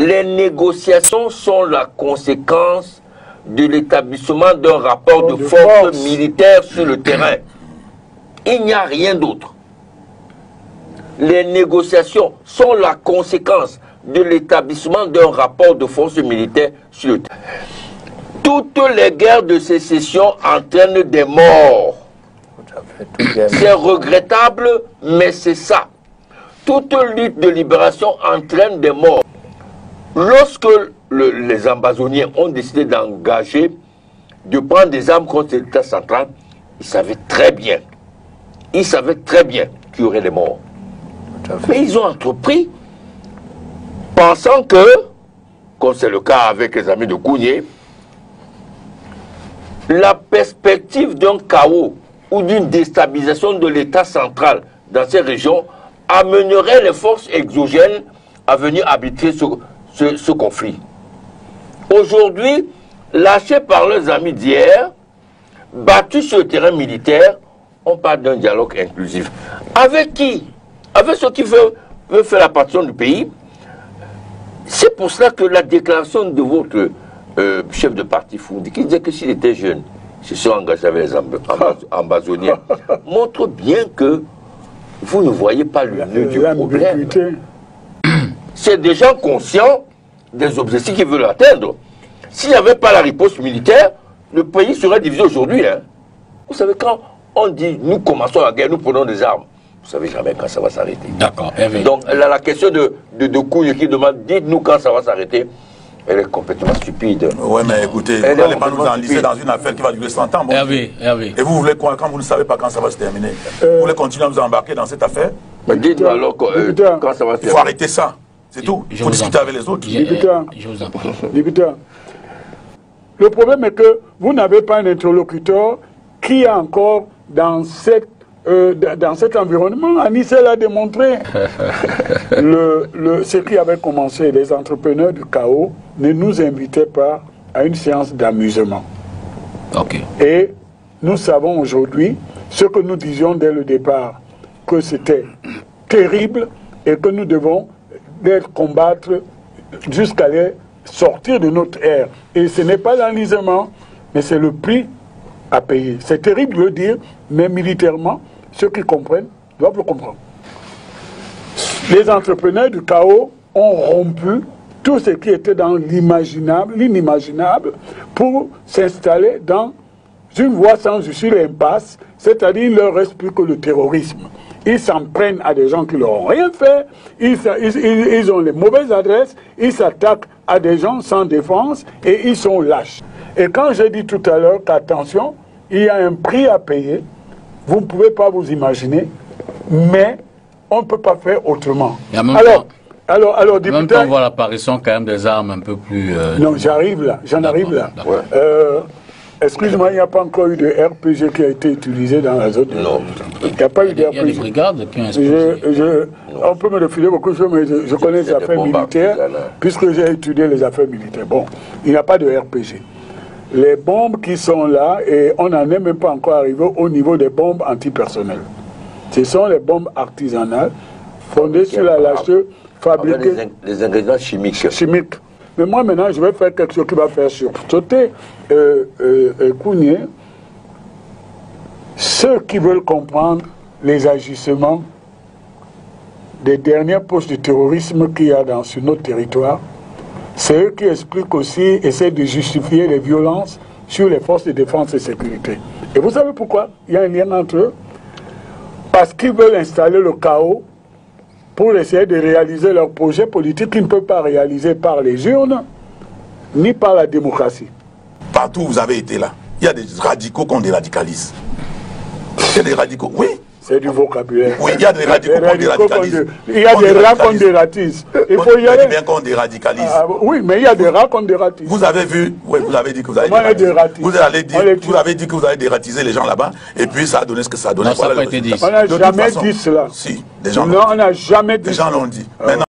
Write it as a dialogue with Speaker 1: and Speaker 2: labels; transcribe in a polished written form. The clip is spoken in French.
Speaker 1: Les négociations sont la conséquence de l'établissement d'un rapport de force militaire sur le terrain. Il n'y a rien d'autre. Les négociations sont la conséquence de l'établissement d'un rapport de force militaire sur le terrain. Toutes les guerres de sécession entraînent des morts. C'est regrettable, mais c'est ça. Toute lutte de libération entraîne des morts. Lorsque les ambazoniens ont décidé d'engager, de prendre des armes contre l'État central, ils savaient très bien qu'il y aurait des morts. Mais ils ont entrepris, pensant que, comme c'est le cas avec les amis de Kounié, la perspective d'un chaos ou d'une déstabilisation de l'État central dans ces régions amènerait les forces exogènes à venir arbitrer ce conflit. Aujourd'hui, lâchés par leurs amis d'hier, battus sur le terrain militaire, on parle d'un dialogue inclusif. Avec qui? Avec ceux qui veulent faire la partition du pays. C'est pour cela que la déclaration de votre chef de parti Foundi, qui disait que s'il était jeune, il se serait engagé avec les ambazoniens, montre bien que vous ne voyez pas le nœud du problème. C'est des gens conscients des objectifs qu'ils veulent atteindre. S'il n'y avait pas la riposte militaire, le pays serait divisé aujourd'hui. Hein. Vous savez, quand on dit nous commençons la guerre, nous prenons des armes, vous savez jamais quand ça va s'arrêter. D'accord. Donc la question de Kouye qui demande dites-nous quand ça va s'arrêter, elle est complètement stupide. Oui, mais écoutez, vous n'allez pas nous enliser dans une affaire qui va durer 100 ans. Bon. Et vous voulez quoi quand vous ne savez pas quand ça va se terminer? Vous voulez continuer à nous embarquer dans cette affaire? Dites-nous alors quand ça va se terminer. Il faut arrêter ça. C'est tout. Il faut discuter avec les autres.
Speaker 2: Je vous en prie. Député, le problème est que vous n'avez pas un interlocuteur qui est encore dans cet environnement. Anissé l'a démontré. Ce qui avait commencé, les entrepreneurs du chaos ne nous invitaient pas à une séance d'amusement. Et nous savons aujourd'hui ce que nous disions dès le départ, que c'était terrible et que nous devons combattre jusqu'à les sortir de notre ère. Et ce n'est pas l'enlisement, mais c'est le prix à payer. C'est terrible de le dire, mais militairement, ceux qui comprennent doivent le comprendre. Les entrepreneurs du chaos ont rompu tout ce qui était dans l'imaginable, l'inimaginable, pour s'installer dans une voie sans issue, l'impasse, c'est-à-dire il ne leur reste plus que le terrorisme. Ils s'en prennent à des gens qui leur ont rien fait, ils ont les mauvaises adresses, ils s'attaquent à des gens sans défense et ils sont lâches. Et quand j'ai dit tout à l'heure qu'attention, il y a un prix à payer, vous ne pouvez pas vous imaginer, mais on ne peut pas faire autrement. Alors, député,
Speaker 3: même temps, on voit l'apparition quand même des armes un peu plus...
Speaker 2: non, j'arrive là, j'en arrive là. Excuse-moi, il n'y a pas encore eu de RPG qui a été utilisé dans la zone. Non. Il n'y a pas eu de RPG.
Speaker 3: Il y a des brigades qui ont explosé.
Speaker 2: On peut me refiler beaucoup de choses, mais je connais les affaires militaires, puisque j'ai étudié les affaires militaires. Bon, il n'y a pas de RPG. Les bombes qui sont là, et on n'en est même pas encore arrivé au niveau des bombes antipersonnelles. Ce sont les bombes artisanales, fondées sur la lâcheté, fabriquées...
Speaker 1: Les ingrédients chimiques.
Speaker 2: Mais moi, maintenant, je vais faire quelque chose qui va faire sursauter Kounié. Ceux qui veulent comprendre les agissements des dernières poches de terrorisme qu'il y a sur notre territoire, c'est eux qui expliquent aussi, essaient de justifier les violences sur les forces de défense et sécurité. Et vous savez pourquoi? Il y a un lien entre eux. Parce qu'ils veulent installer le chaos pour essayer de réaliser leur projet politique qu'ils ne peuvent pas réaliser par les urnes, ni par la démocratie.
Speaker 4: Partout où vous avez été là, il y a des radicaux qu'on déradicalise. Il y a des radicaux, oui.
Speaker 2: C'est du vocabulaire.
Speaker 4: Oui, il y a des radicaux qu'on déradicalise.
Speaker 2: Il y a des rats qu'on dératise. Il faut y aller.
Speaker 4: bien qu'on déradicalise.
Speaker 2: Oui, mais il y a des rats qu'on dératise.
Speaker 4: Vous avez vu, oui, vous avez dit que vous avez
Speaker 2: dératiser.
Speaker 4: Vous avez dit que vous allez dératiser les gens là-bas, et puis ça a donné ce que ça a donné.
Speaker 3: Non, ça n'a pas été dit.
Speaker 2: On n'a jamais dit cela.
Speaker 4: Si, des gens
Speaker 2: non, on n'a jamais dit
Speaker 4: cela. Les gens l'ont dit. Maintenant,